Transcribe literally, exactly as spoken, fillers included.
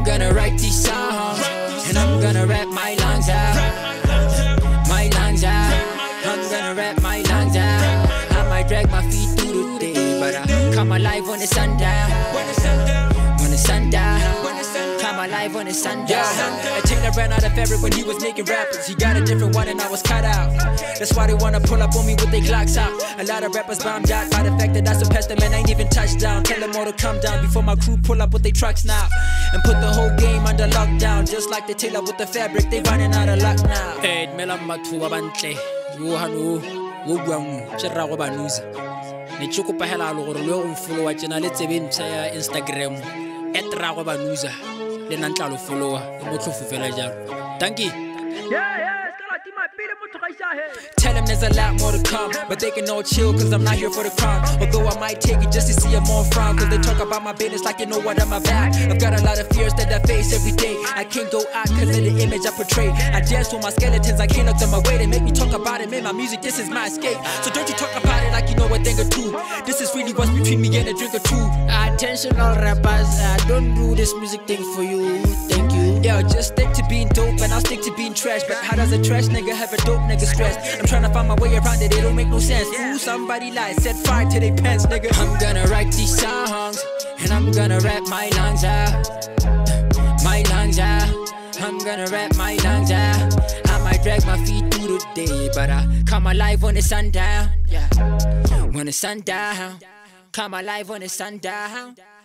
gonna write these songs, and I'm gonna rap my lungs out, my lungs out. I'm gonna rap my lungs out. I might drag my feet through the day, but I come alive when the sun down. When the sun down, when the sun down, come alive when the sun down. I Taylor ran out of fabric when he was making rappers. He got a different one and I was cut out. That's why they wanna pull up on me with their Glocks out. A lot of rappers bombed out by the fact that I surpassed them and I ain't even touched down. Tell them all to come down before my crew pull up with their trucks now and put the whole game under lockdown. Just like the Taylor with the fabric, they running out of luck now. Hey, Mela Matu Abante, Wuhanu, Wugwang, Cherago Banuza. Ne chukupa hela lo gore lo go followa tsena le tsebeng tsa ya Instagram at rago banuza le nantla lo followa e motlofu fela jalo. Thank you. Yeah, yeah. Tell them there's a lot more to come, but they can all chill cause I'm not here for the crime. Although I might take it just to see them all frown, cause they talk about my business like you know what I'm about. I've got a lot of fears that I face every day. I can't go out cause of the image I portray. I dance with my skeletons, I can't look to my way. They make me talk about it, man, my music, this is my escape. So don't you talk about it like you know a thing or two. This is really what's between me and a drink or two. Attention all rappers, I don't do this music thing for you, thank you. Yo, just stick to being dope and I'll stick to being trash. But how does a trash nigga have a dope nigga stressed? I'm trying to find my way around it, it don't make no sense. Ooh, somebody lied, set fire to their pants, nigga. I'm gonna write these songs, and I'm gonna rap my lungs out, my lungs out. I'm gonna rap my lungs out. I might drag my feet through the day, but I come alive when the sun down. Yeah, when the sun down, come alive when the sun down.